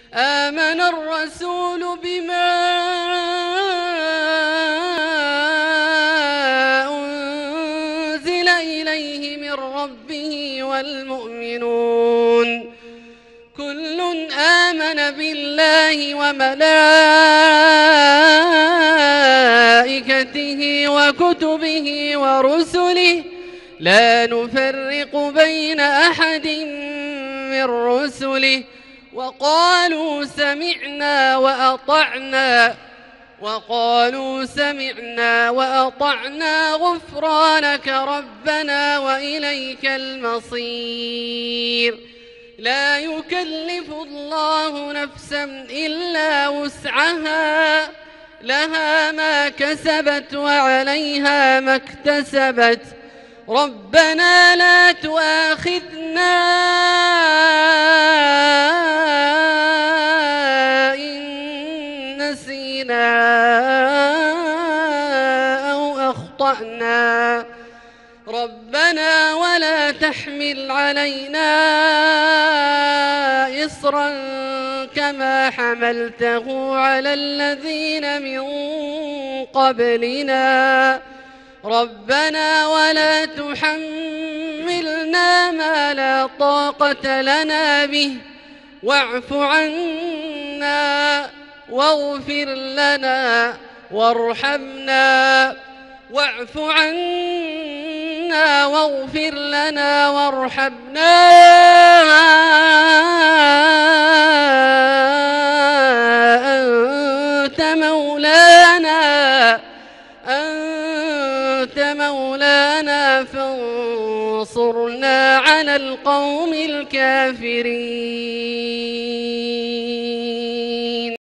آمن الرسول بما أنزل إليه من ربه والمؤمنون كل آمن بالله وملائكته وكتبه ورسله لا نفرق بين أحد من رسله وقالوا سمعنا وأطعنا غفرانك ربنا وإليك المصير. لا يكلف الله نفسا إلا وسعها لها ما كسبت وعليها ما اكتسبت ربنا لا تؤاخذنا إن نسينا أو أخطأنا ربنا ولا تحمل علينا إصرا كما حملته على الذين من قبلنا ربنا ولا تحملنا ما لا طاقة لنا به واعف عنا واغفر لنا وارحمنا واعف عنا واغفر لنا وارحمنا أنت مولانا فانصرنا على القوم الكافرين.